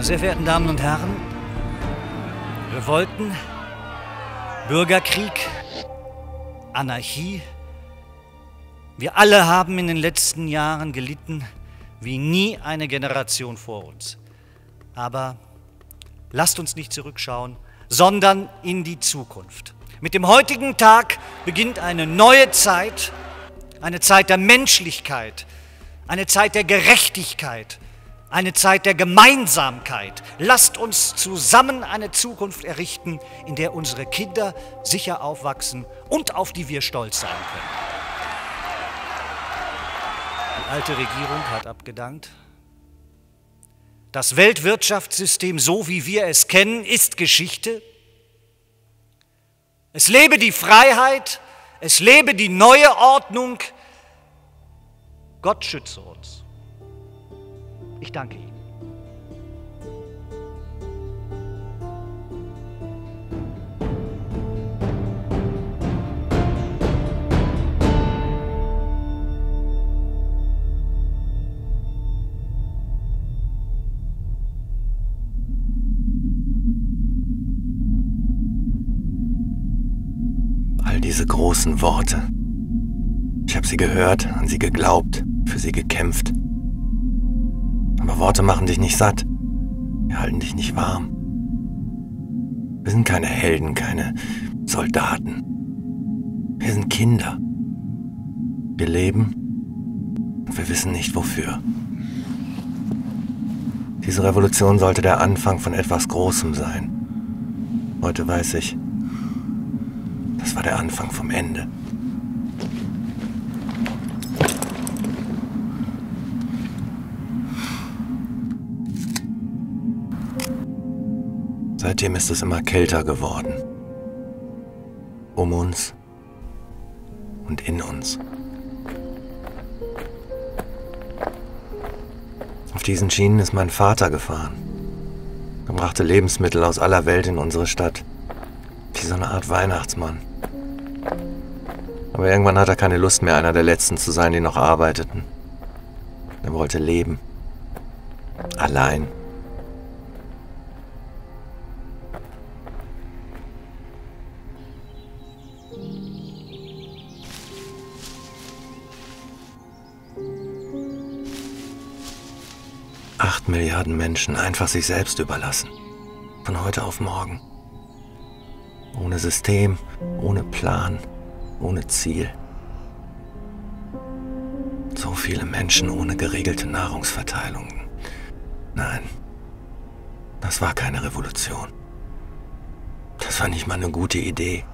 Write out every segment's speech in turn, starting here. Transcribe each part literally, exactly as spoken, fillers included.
Sehr verehrten Damen und Herren, Revolten, Bürgerkrieg, Anarchie. Wir alle haben in den letzten Jahren gelitten wie nie eine Generation vor uns. Aber lasst uns nicht zurückschauen, sondern in die Zukunft. Mit dem heutigen Tag beginnt eine neue Zeit, eine Zeit der Menschlichkeit, eine Zeit der Gerechtigkeit, eine Zeit der Gemeinsamkeit. Lasst uns zusammen eine Zukunft errichten, in der unsere Kinder sicher aufwachsen und auf die wir stolz sein können. Die alte Regierung hat abgedankt. Das Weltwirtschaftssystem, so wie wir es kennen, ist Geschichte. Es lebe die Freiheit, es lebe die neue Ordnung. Gott schütze uns. Ich danke Ihnen. All diese großen Worte. Ich habe sie gehört, an sie geglaubt, für sie gekämpft. Aber Worte machen dich nicht satt. Die halten dich nicht warm. Wir sind keine Helden, keine Soldaten. Wir sind Kinder. Wir leben und wir wissen nicht wofür. Diese Revolution sollte der Anfang von etwas Großem sein. Heute weiß ich, das war der Anfang vom Ende. Seitdem ist es immer kälter geworden. Um uns und in uns. Auf diesen Schienen ist mein Vater gefahren. Er brachte Lebensmittel aus aller Welt in unsere Stadt. Wie so eine Art Weihnachtsmann. Aber irgendwann hat er keine Lust mehr, einer der Letzten zu sein, die noch arbeiteten. Er wollte leben. Allein. Acht Milliarden Menschen einfach sich selbst überlassen. Von heute auf morgen. Ohne System, ohne Plan, ohne Ziel. So viele Menschen ohne geregelte Nahrungsverteilung. Nein, das war keine Revolution. Das war nicht mal eine gute Idee.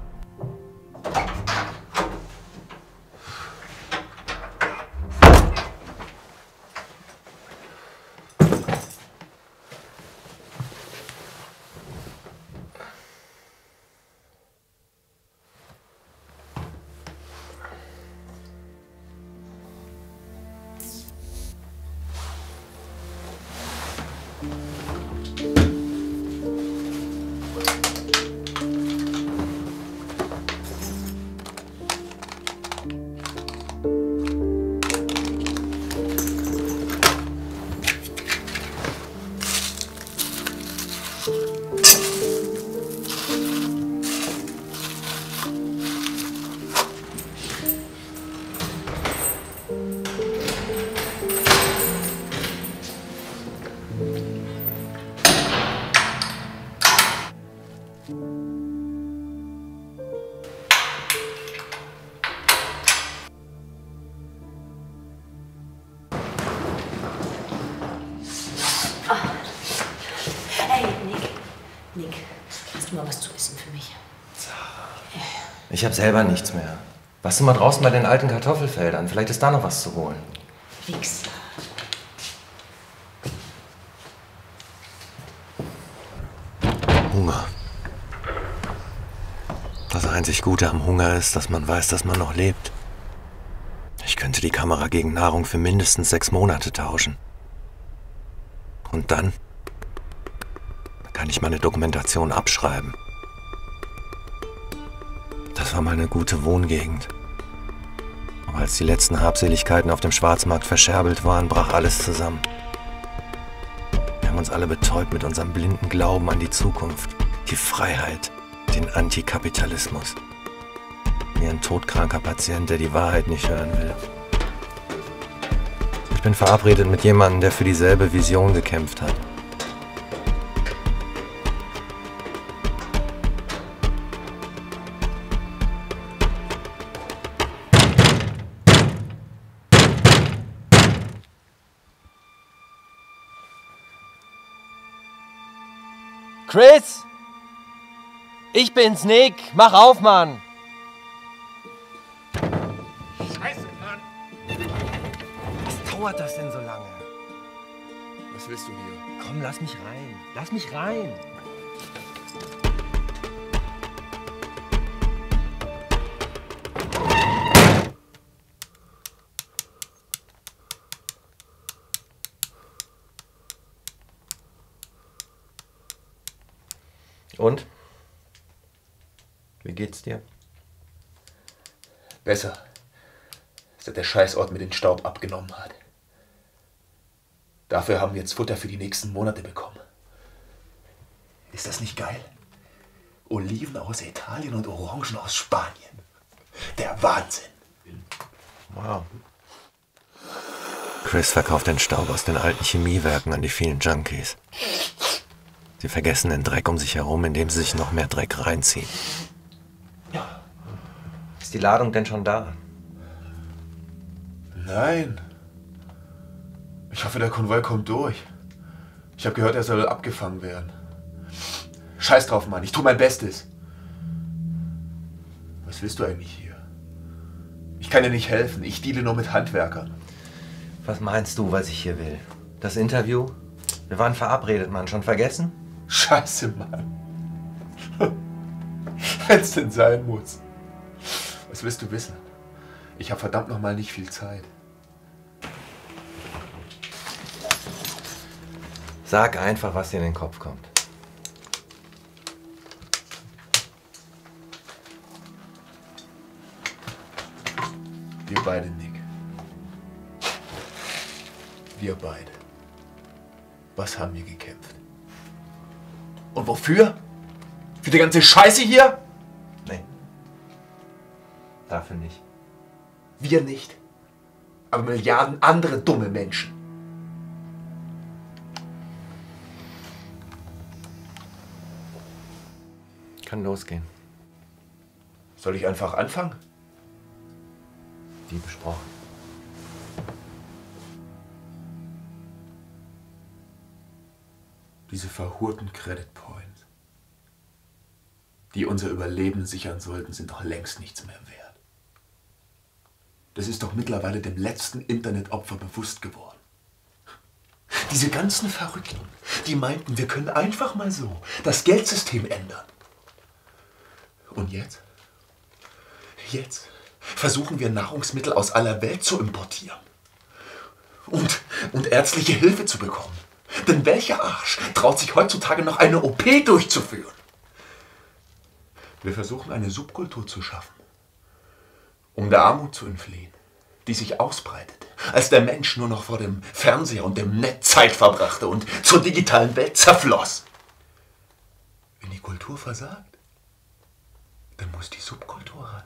Nick, hast du mal was zu essen für mich? Ich habe selber nichts mehr. Warst du mal draußen bei den alten Kartoffelfeldern? Vielleicht ist da noch was zu holen. Wichser. Hunger. Das einzig Gute am Hunger ist, dass man weiß, dass man noch lebt. Ich könnte die Kamera gegen Nahrung für mindestens sechs Monate tauschen. Und dann kann ich meine Dokumentation abschreiben. Das war mal eine gute Wohngegend. Aber als die letzten Habseligkeiten auf dem Schwarzmarkt verscherbelt waren, brach alles zusammen. Wir haben uns alle betäubt mit unserem blinden Glauben an die Zukunft, die Freiheit, den Antikapitalismus. Wie ein todkranker Patient, der die Wahrheit nicht hören will. Ich bin verabredet mit jemandem, der für dieselbe Vision gekämpft hat. Chris? Ich bin's, Nick. Mach auf, Mann. Scheiße, Mann. Was dauert das denn so lange? Was willst du hier? Komm, lass mich rein. Lass mich rein. Und? Wie geht's dir? Besser, seit der Scheißort mir den Staub abgenommen hat. Dafür haben wir jetzt Futter für die nächsten Monate bekommen. Ist das nicht geil? Oliven aus Italien und Orangen aus Spanien. Der Wahnsinn. Wow. Chris verkauft den Staub aus den alten Chemiewerken an die vielen Junkies. Sie vergessen den Dreck um sich herum, indem sie sich noch mehr Dreck reinziehen. Ja. Ist die Ladung denn schon da? Nein. Ich hoffe, der Konvoi kommt durch. Ich habe gehört, er soll abgefangen werden. Scheiß drauf, Mann. Ich tue mein Bestes. Was willst du eigentlich hier? Ich kann dir nicht helfen. Ich deale nur mit Handwerkern. Was meinst du, was ich hier will? Das Interview? Wir waren verabredet, Mann. Schon vergessen? Scheiße, Mann. Wenn's denn sein muss. Was willst du wissen? Ich habe verdammt nochmal nicht viel Zeit. Sag einfach, was dir in den Kopf kommt. Wir beide, Nick. Wir beide. Was haben wir gekämpft? Und wofür? Für die ganze Scheiße hier? Nee. Dafür nicht. Wir nicht. Aber Milliarden andere dumme Menschen. Kann losgehen. Soll ich einfach anfangen? Wie besprochen. Diese verhurten Credit Points, die unser Überleben sichern sollten, sind doch längst nichts mehr wert. Das ist doch mittlerweile dem letzten Internetopfer bewusst geworden. Diese ganzen Verrückten, die meinten, wir können einfach mal so das Geldsystem ändern. Und jetzt? Jetzt versuchen wir Nahrungsmittel aus aller Welt zu importieren. Und, und ärztliche Hilfe zu bekommen. Denn welcher Arsch traut sich heutzutage noch eine O P durchzuführen? Wir versuchen eine Subkultur zu schaffen, um der Armut zu entfliehen, die sich ausbreitete, als der Mensch nur noch vor dem Fernseher und dem Netz Zeit verbrachte und zur digitalen Welt zerfloss. Wenn die Kultur versagt, dann muss die Subkultur ran.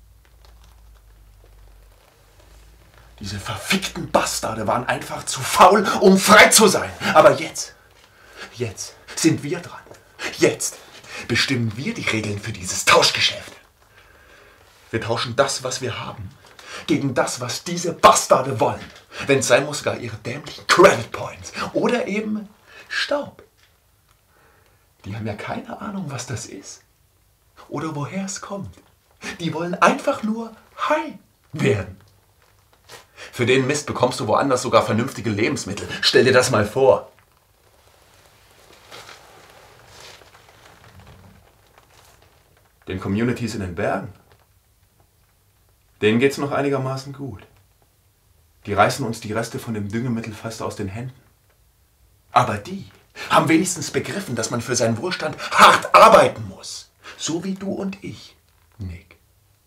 Diese verfickten Bastarde waren einfach zu faul, um frei zu sein. Aber jetzt, jetzt sind wir dran. Jetzt bestimmen wir die Regeln für dieses Tauschgeschäft. Wir tauschen das, was wir haben, gegen das, was diese Bastarde wollen. Wenn es sein muss, sogar ihre dämlichen Credit Points oder eben Staub. Die haben ja keine Ahnung, was das ist oder woher es kommt. Die wollen einfach nur high werden. Für den Mist bekommst du woanders sogar vernünftige Lebensmittel. Stell dir das mal vor. Den Communities in den Bergen, denen geht's noch einigermaßen gut. Die reißen uns die Reste von dem Düngemittel fast aus den Händen. Aber die haben wenigstens begriffen, dass man für seinen Wohlstand hart arbeiten muss. So wie du und ich, Nick.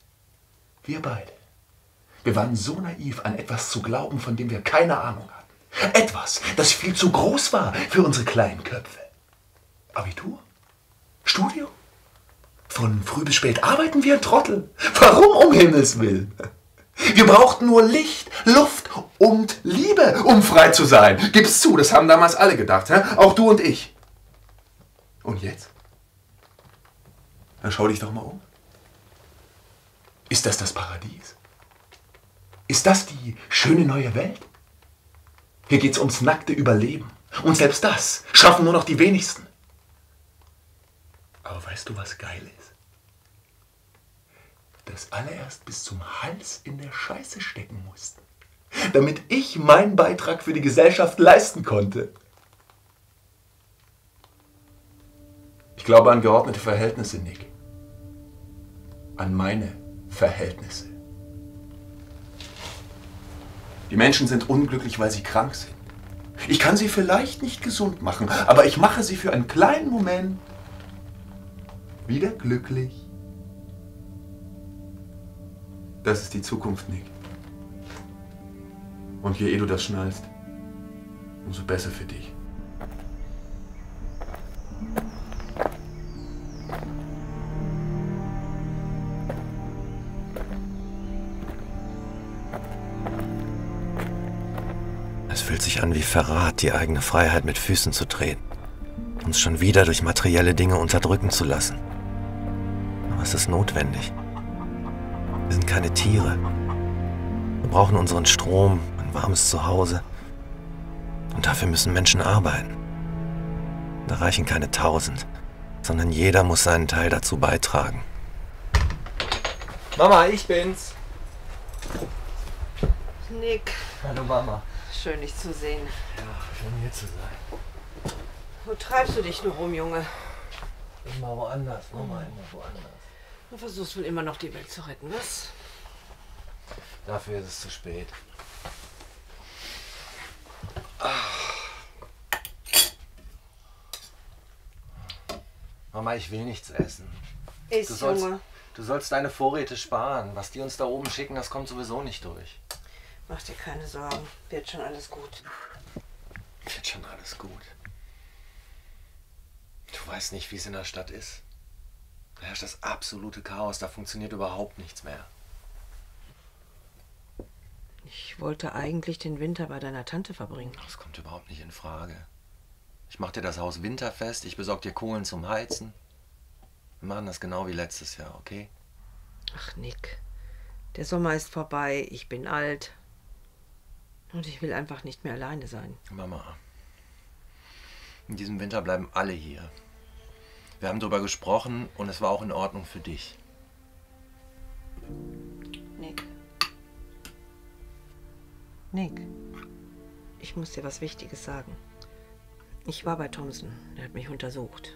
Wir beide. Wir waren so naiv, an etwas zu glauben, von dem wir keine Ahnung hatten. Etwas, das viel zu groß war für unsere kleinen Köpfe. Abitur? Studium? Von früh bis spät arbeiten wir ein Trottel. Warum um Himmels Willen? Wir brauchten nur Licht, Luft und Liebe, um frei zu sein. Gib's zu, das haben damals alle gedacht, hä? Auch du und ich. Und jetzt? Dann schau dich doch mal um. Ist das das Paradies? Ist das die schöne neue Welt? Hier geht's ums nackte Überleben. Und selbst das schaffen nur noch die wenigsten. Aber weißt du, was geil ist? Dass alle erst bis zum Hals in der Scheiße stecken mussten, damit ich meinen Beitrag für die Gesellschaft leisten konnte. Ich glaube an geordnete Verhältnisse, Nick. An meine Verhältnisse. Die Menschen sind unglücklich, weil sie krank sind. Ich kann sie vielleicht nicht gesund machen, aber ich mache sie für einen kleinen Moment wieder glücklich. Das ist die Zukunft, Nick. Und je eher du das schnallst, umso besser für dich. Es fühlt sich an wie Verrat, die eigene Freiheit mit Füßen zu treten. Uns schon wieder durch materielle Dinge unterdrücken zu lassen. Aber es ist notwendig. Wir sind keine Tiere. Wir brauchen unseren Strom, ein warmes Zuhause. Und dafür müssen Menschen arbeiten. Da reichen keine tausend, sondern jeder muss seinen Teil dazu beitragen. Mama, ich bin's. Nick, Hallo Mama. schön dich zu sehen. Ja, schön hier zu sein. Wo treibst du dich nur rum, Junge? Immer woanders, Mama, immer woanders. Du versuchst wohl immer noch die Welt zu retten, was? Dafür ist es zu spät. Mama, ich will nichts essen. Iss, Du sollst, Junge. du sollst deine Vorräte sparen. Was die uns da oben schicken, das kommt sowieso nicht durch. Mach dir keine Sorgen. Wird schon alles gut. Wird schon alles gut. Du weißt nicht, wie es in der Stadt ist. Da herrscht das absolute Chaos, da funktioniert überhaupt nichts mehr. Ich wollte eigentlich den Winter bei deiner Tante verbringen. Das kommt überhaupt nicht in Frage. Ich mach dir das Haus winterfest, ich besorg dir Kohlen zum Heizen. Wir machen das genau wie letztes Jahr, okay? Ach, Nick. Der Sommer ist vorbei, ich bin alt. Und ich will einfach nicht mehr alleine sein. Mama, in diesem Winter bleiben alle hier. Wir haben darüber gesprochen und es war auch in Ordnung für dich. Nick. Nick. Ich muss dir was Wichtiges sagen. Ich war bei Thomson. Er hat mich untersucht.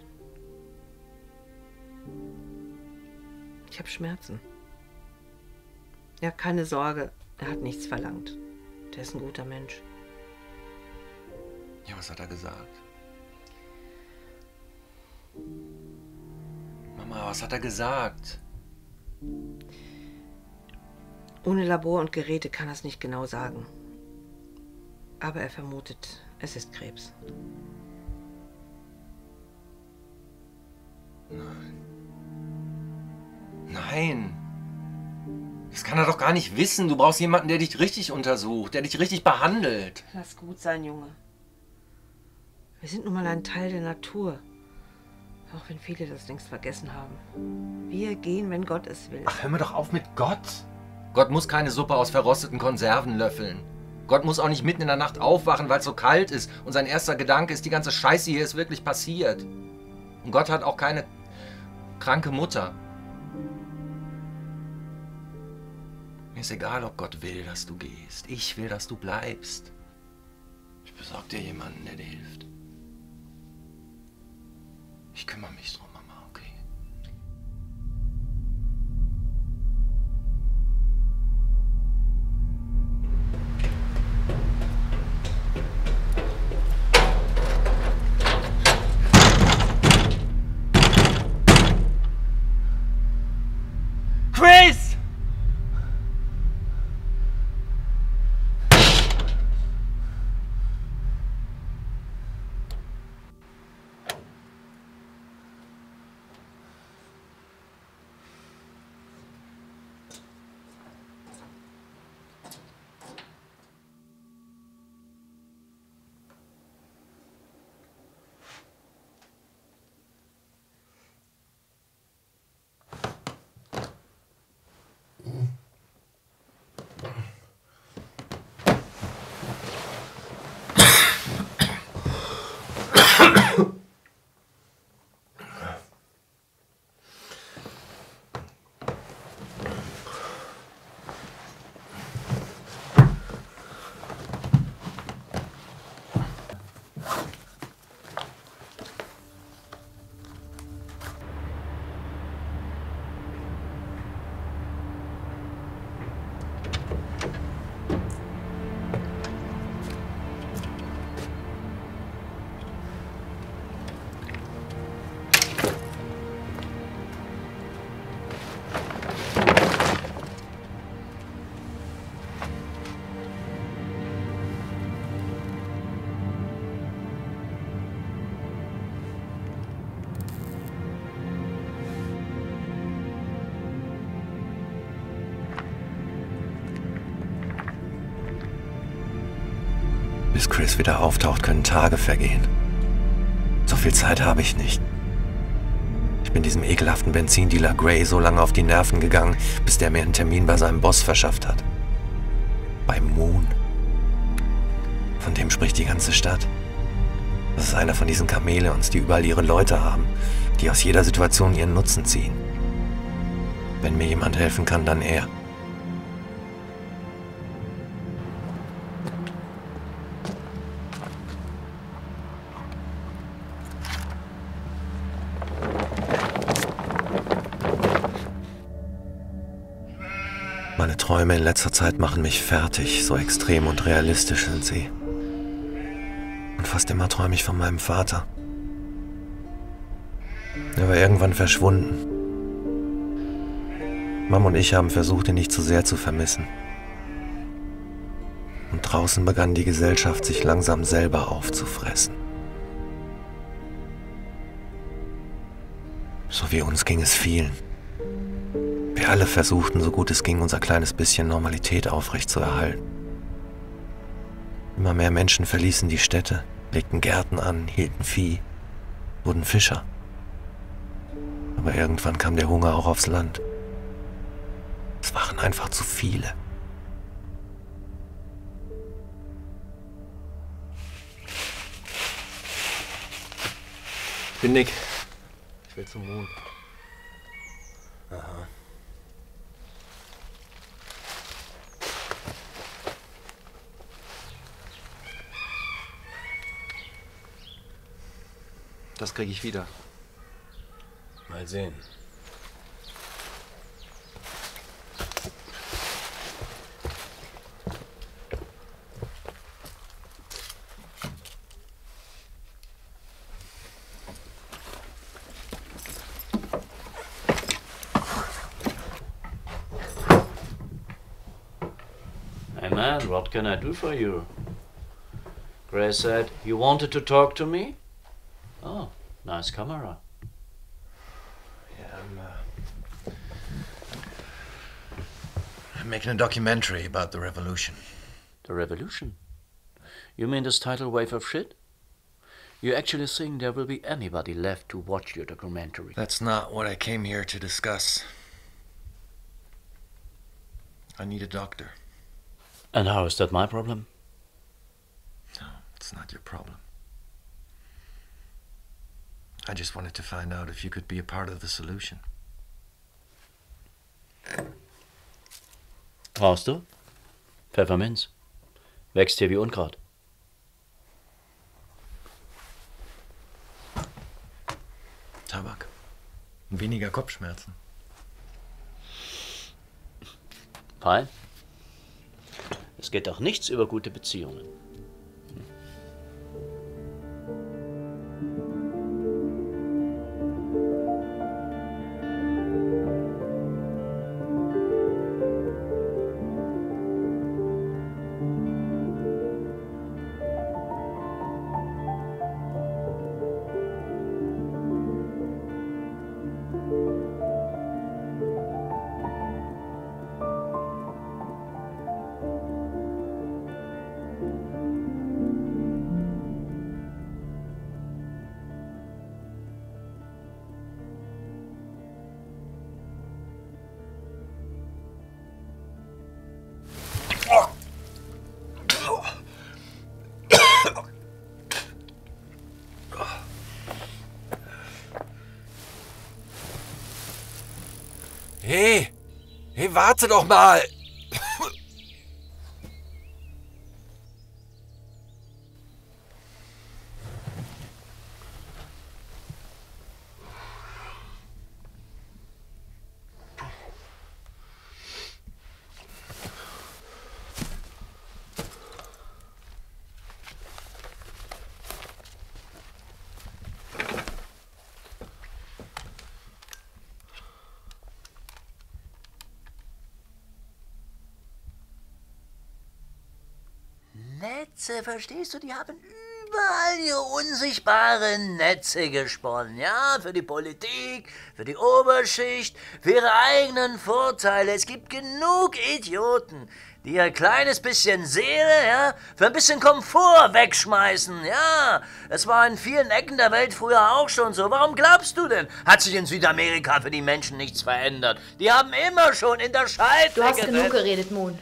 Ich habe Schmerzen. Ja, keine Sorge. Er hat nichts verlangt. Der ist ein guter Mensch. Ja, was hat er gesagt? Mama, was hat er gesagt? Ohne Labor und Geräte kann er es nicht genau sagen. Aber er vermutet, es ist Krebs. Nein. Nein. Das kann er doch gar nicht wissen. Du brauchst jemanden, der dich richtig untersucht, der dich richtig behandelt. Lass gut sein, Junge. Wir sind nun mal ein Teil der Natur. Auch wenn viele das längst vergessen haben. Wir gehen, wenn Gott es will. Ach, hör mir doch auf mit Gott. Gott muss keine Suppe aus verrosteten Konserven löffeln. Gott muss auch nicht mitten in der Nacht aufwachen, weil es so kalt ist. Und sein erster Gedanke ist, die ganze Scheiße hier ist wirklich passiert. Und Gott hat auch keine kranke Mutter. Mir ist egal, ob Gott will, dass du gehst. Ich will, dass du bleibst. Ich besorge dir jemanden, der dir hilft. Ich kümmere mich drum, Mama, okay? Chris! Bis Chris wieder auftaucht, können Tage vergehen. So viel Zeit habe ich nicht. Ich bin diesem ekelhaften Benzindealer Gray so lange auf die Nerven gegangen, bis der mir einen Termin bei seinem Boss verschafft hat. Bei Moon. Von dem spricht die ganze Stadt. Das ist einer von diesen Chamäleons, die überall ihre Leute haben, die aus jeder Situation ihren Nutzen ziehen. Wenn mir jemand helfen kann, dann er. Meine Träume in letzter Zeit machen mich fertig, so extrem und realistisch sind sie. Und fast immer träume ich von meinem Vater. Er war irgendwann verschwunden. Mom und ich haben versucht, ihn nicht zu sehr zu vermissen. Und draußen begann die Gesellschaft sich langsam selber aufzufressen. So wie uns ging es vielen. Wir alle versuchten, so gut es ging, unser kleines bisschen Normalität aufrechtzuerhalten. Immer mehr Menschen verließen die Städte, legten Gärten an, hielten Vieh, wurden Fischer. Aber irgendwann kam der Hunger auch aufs Land. Es waren einfach zu viele. Ich bin Nick. Ich will zum Mond. Aha. Das kriege ich wieder. Mal sehen. Hey man, what can I do for you? Gray said, you wanted to talk to me? Oh, nice camera. Yeah, I'm, uh, I'm making a documentary about the revolution. The revolution? You mean this tidal wave of shit? You actually think there will be anybody left to watch your documentary? That's not what I came here to discuss. I need a doctor. And how is that my problem? No, it's not your problem. I just wanted to find out if you could be a part of the solution. Brauchst du? Pfefferminz. Wächst hier wie Unkraut. Tabak. Und weniger Kopfschmerzen. Fein. Es geht doch nichts über gute Beziehungen. Hey, hey, warte doch mal! Netze, verstehst du? Die haben überall hier unsichtbare Netze gesponnen, ja, für die Politik, für die Oberschicht, für ihre eigenen Vorteile. Es gibt genug Idioten, die ihr kleines bisschen Seele, ja, für ein bisschen Komfort wegschmeißen, ja. Es war in vielen Ecken der Welt früher auch schon so. Warum glaubst du denn, hat sich in Südamerika für die Menschen nichts verändert? Die haben immer schon in der Scheide Du hast gesessen. genug geredet, Moon.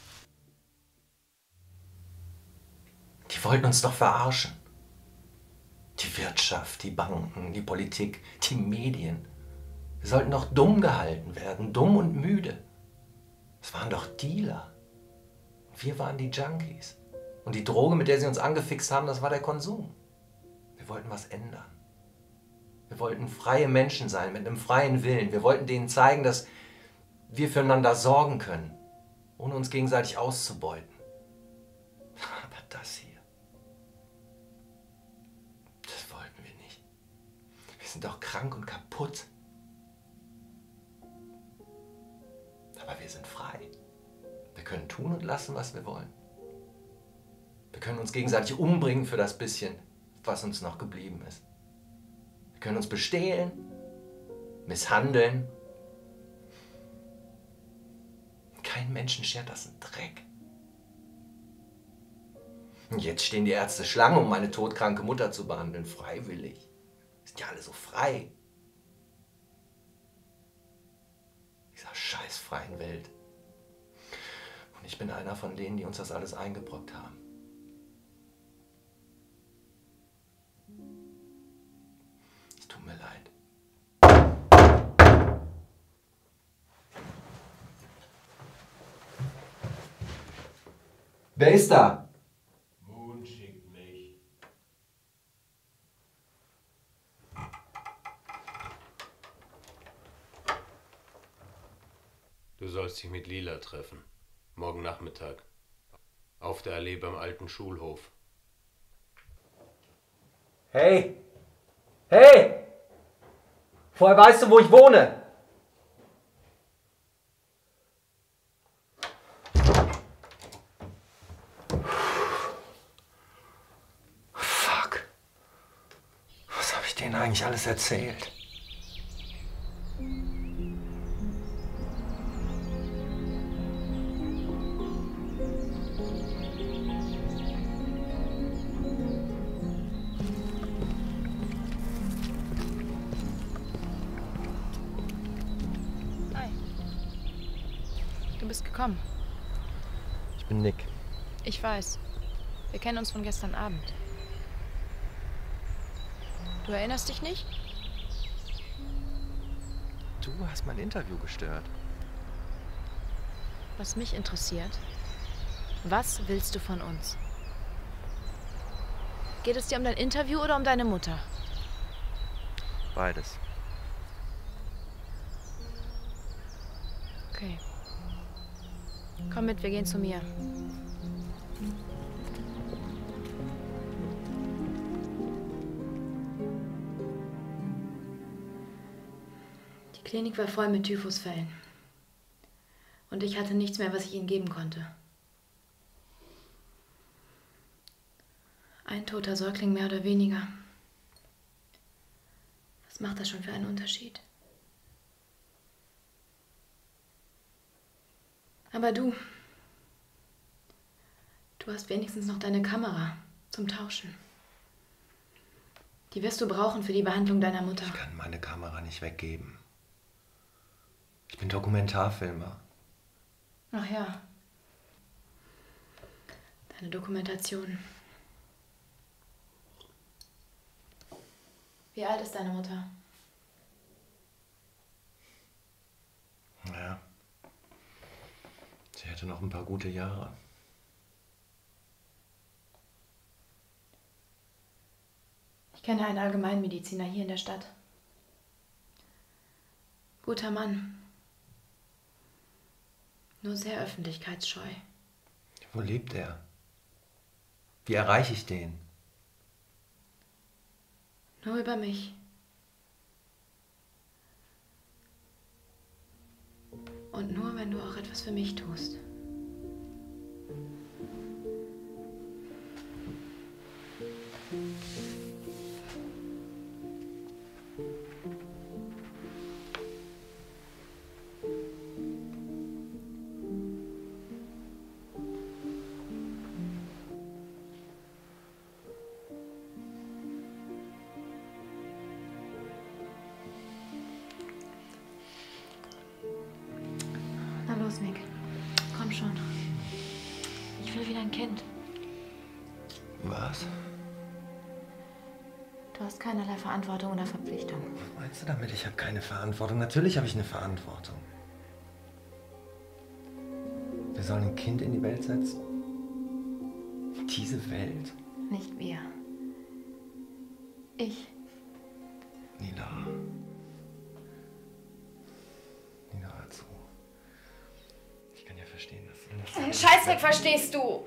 Die wollten uns doch verarschen. Die Wirtschaft, die Banken, die Politik, die Medien. Wir sollten doch dumm gehalten werden, dumm und müde. Es waren doch Dealer. Wir waren die Junkies. Und die Droge, mit der sie uns angefixt haben, das war der Konsum. Wir wollten was ändern. Wir wollten freie Menschen sein, mit einem freien Willen. Wir wollten denen zeigen, dass wir füreinander sorgen können, ohne uns gegenseitig auszubeuten. Aber das hier, das wollten wir nicht. Wir sind doch krank und kaputt. Aber wir sind frei. Wir können tun und lassen, was wir wollen. Wir können uns gegenseitig umbringen für das bisschen, was uns noch geblieben ist. Wir können uns bestehlen, misshandeln. Kein Menschen schert das einen Dreck. Und jetzt stehen die Ärzte Schlange, um meine todkranke Mutter zu behandeln, freiwillig. Sind ja alle so frei. Dieser scheiß freien Welt. Und ich bin einer von denen, die uns das alles eingebrockt haben. Es tut mir leid. Wer ist da? Moon schickt mich. Du sollst dich mit Lila treffen. Morgen Nachmittag. Auf der Allee beim alten Schulhof. Hey! Hey! Vorher weißt du, wo ich wohne! Fuck. Was habe ich denen eigentlich alles erzählt? Du bist gekommen. Ich bin Nick. Ich weiß. Wir kennen uns von gestern Abend. Du erinnerst dich nicht? Du hast mein Interview gestört. Was mich interessiert, was willst du von uns? Geht es dir um dein Interview oder um deine Mutter? Beides. Okay. Komm mit, wir gehen zu mir. Die Klinik war voll mit Typhusfällen. Und ich hatte nichts mehr, was ich ihnen geben konnte. Ein toter Säugling mehr oder weniger. Was macht das schon für einen Unterschied? Aber du, du hast wenigstens noch deine Kamera zum Tauschen. Die wirst du brauchen für die Behandlung deiner Mutter. Ich kann meine Kamera nicht weggeben. Ich bin Dokumentarfilmer. Ach ja. Deine Dokumentation. Wie alt ist deine Mutter? Ja. Sie hätte noch ein paar gute Jahre. Ich kenne einen Allgemeinmediziner hier in der Stadt. Guter Mann. Nur sehr öffentlichkeitsscheu. Wo lebt er? Wie erreiche ich den? Nur über mich. Und nur, wenn du auch etwas für mich tust. Was? Du hast keinerlei Verantwortung oder Verpflichtung. Was meinst du damit? Ich habe keine Verantwortung. Natürlich habe ich eine Verantwortung. Wir sollen ein Kind in die Welt setzen. Diese Welt. Nicht wir. Ich. Lila. Lila, hör zu. Ich kann ja verstehen, dass... Einen Scheißdreck verstehst du!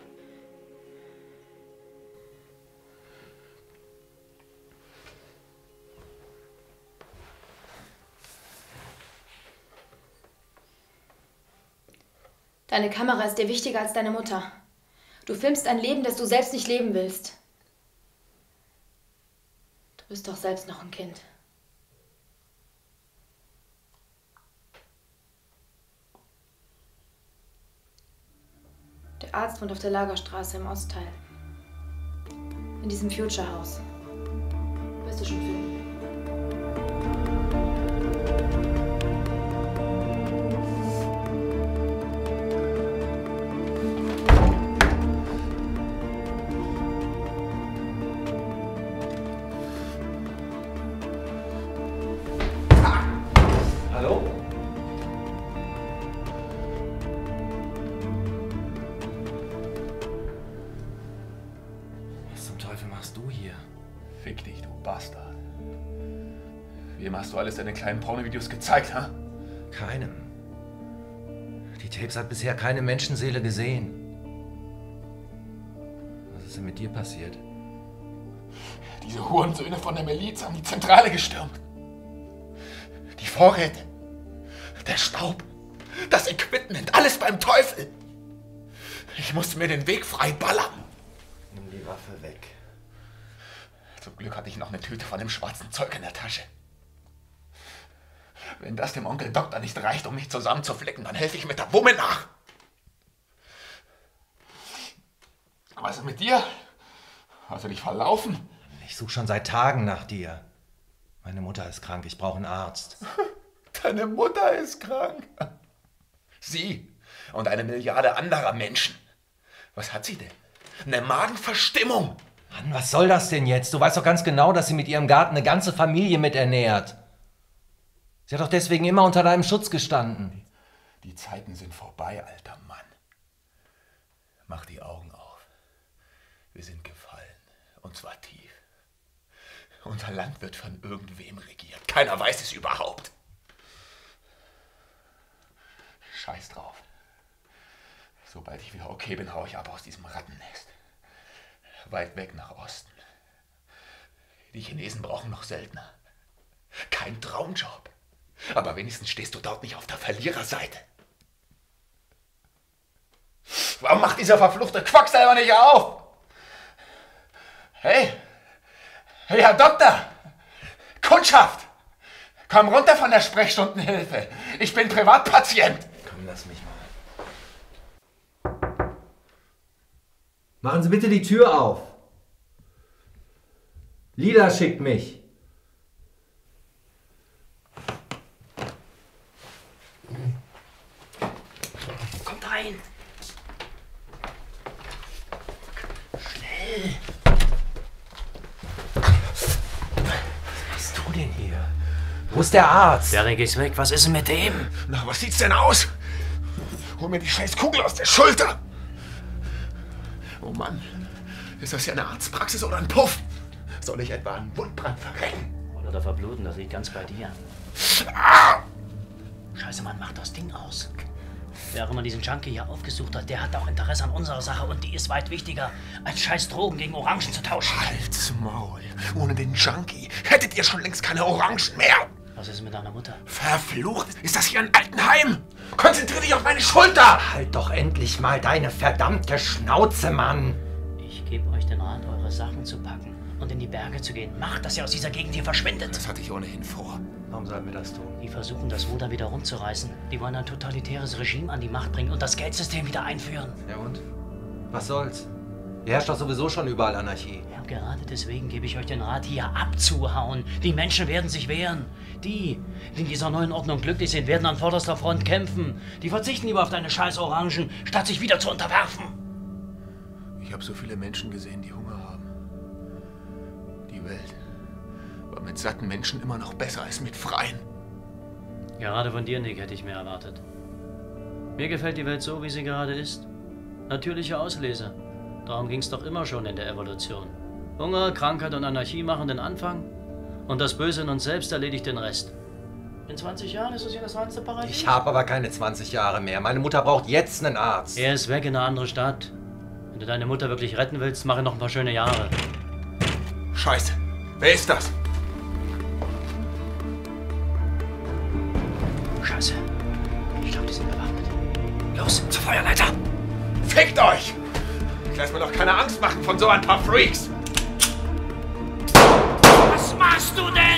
Deine Kamera ist dir wichtiger als deine Mutter. Du filmst ein Leben, das du selbst nicht leben willst. Du bist doch selbst noch ein Kind. Der Arzt wohnt auf der Lagerstraße im Ostteil. In diesem Future House. Wirst du schon finden. Hallo? Was zum Teufel machst du hier? Fick dich, du Bastard. Wem hast du alles deine kleinen Pornovideos gezeigt, ha? Keinem. Die Tapes hat bisher keine Menschenseele gesehen. Was ist denn mit dir passiert? Diese Hurensöhne von der Miliz haben die Zentrale gestürmt. Die Vorräte, der Staub, das Equipment, alles beim Teufel. Ich musste mir den Weg frei ballern. Nimm die Waffe weg. Zum Glück hatte ich noch eine Tüte von dem schwarzen Zeug in der Tasche. Wenn das dem Onkel Doktor nicht reicht, um mich zusammenzuflicken, dann helfe ich mit der Wumme nach. Was ist mit dir? Hast du dich verlaufen? Ich suche schon seit Tagen nach dir. Meine Mutter ist krank, ich brauche einen Arzt. Deine Mutter ist krank. Sie und eine Milliarde anderer Menschen. Was hat sie denn? Eine Magenverstimmung. Mann, was soll das denn jetzt? Du weißt doch ganz genau, dass sie mit ihrem Garten eine ganze Familie miternährt. Sie hat doch deswegen immer unter deinem Schutz gestanden. Die Zeiten sind vorbei, alter Mann. Mach die Augen auf. Wir sind gefallen. Und zwar tief. Unser Land wird von irgendwem regiert. Keiner weiß es überhaupt. Scheiß drauf. Sobald ich wieder okay bin, hau ich ab aus diesem Rattennest. Weit weg nach Osten. Die Chinesen brauchen noch Söldner. Kein Traumjob. Aber wenigstens stehst du dort nicht auf der Verliererseite. Warum macht dieser verfluchte Quacksalber nicht auf? Hey! Hey, Herr Doktor! Kundschaft! Komm runter von der Sprechstundenhilfe. Ich bin Privatpatient. Komm, lass mich mal. Machen Sie bitte die Tür auf. Lila schickt mich. Kommt rein. Schnell. Was machst du denn hier? Wo ist der Arzt? Derek ist weg. Was ist denn mit dem? Na, was sieht's denn aus? Hol mir die scheiß Kugel aus der Schulter. Oh Mann, ist das hier eine Arztpraxis oder ein Puff? Soll ich etwa einen Wundbrand verrecken? Oder verbluten, das liegt ganz bei dir. Ah! Scheiße, Mann, mach das Ding aus. Wer auch immer diesen Junkie hier aufgesucht hat, der hat auch Interesse an unserer Sache und die ist weit wichtiger, als scheiß Drogen gegen Orangen zu tauschen. Halt's Maul. Ohne den Junkie hättet ihr schon längst keine Orangen mehr. Was ist mit deiner Mutter? Verflucht, ist das hier ein Altenheim? Konzentrier dich auf meine Schulter! Halt doch endlich mal deine verdammte Schnauze, Mann! Ich gebe euch den Rat, eure Sachen zu packen und in die Berge zu gehen. Macht, dass ihr aus dieser Gegend hier verschwindet. Das hatte ich ohnehin vor. Warum sollten wir das tun? Die versuchen, das Ruder wieder rumzureißen. Die wollen ein totalitäres Regime an die Macht bringen und das Geldsystem wieder einführen. Ja und? Was soll's? Hier herrscht doch sowieso schon überall Anarchie. Ja, gerade deswegen gebe ich euch den Rat, hier abzuhauen. Die Menschen werden sich wehren. Die, die in dieser neuen Ordnung glücklich sind, werden an vorderster Front kämpfen. Die verzichten lieber auf deine scheiß Orangen, statt sich wieder zu unterwerfen. Ich habe so viele Menschen gesehen, die Hunger haben. Die Welt war mit satten Menschen immer noch besser als mit freien. Gerade von dir, Nick, hätte ich mehr erwartet. Mir gefällt die Welt so, wie sie gerade ist. Natürliche Auslese. Darum ging es doch immer schon in der Evolution. Hunger, Krankheit und Anarchie machen den Anfang und das Böse in uns selbst erledigt den Rest. In zwanzig Jahren ist es hier das reinste Paradies. Ich habe aber keine zwanzig Jahre mehr. Meine Mutter braucht jetzt einen Arzt. Er ist weg in eine andere Stadt. Wenn du deine Mutter wirklich retten willst, mache noch ein paar schöne Jahre. Scheiße. Wer ist das? Scheiße. Ich glaube, die sind bewaffnet. Los, zur Feuerleiter! Fickt euch! Ich lass mir doch keine Angst machen von so ein paar Freaks! Was machst du denn?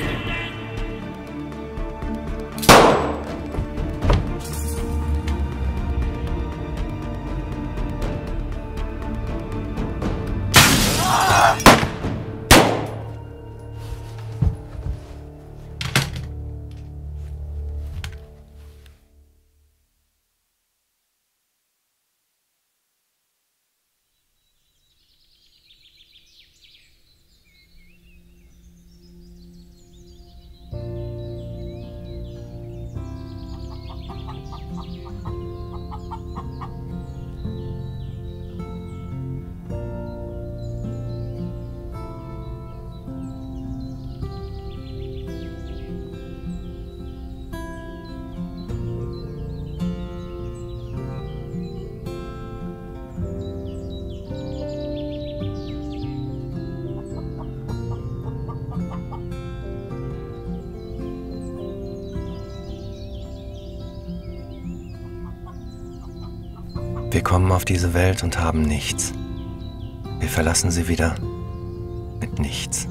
Wir kommen auf diese Welt und haben nichts. Wir verlassen sie wieder mit nichts.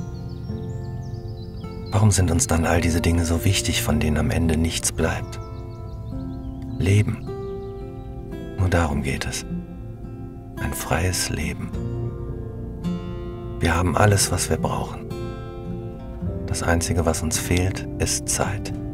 Warum sind uns dann all diese Dinge so wichtig, von denen am Ende nichts bleibt? Leben. Nur darum geht es. Ein freies Leben. Wir haben alles, was wir brauchen. Das Einzige, was uns fehlt, ist Zeit.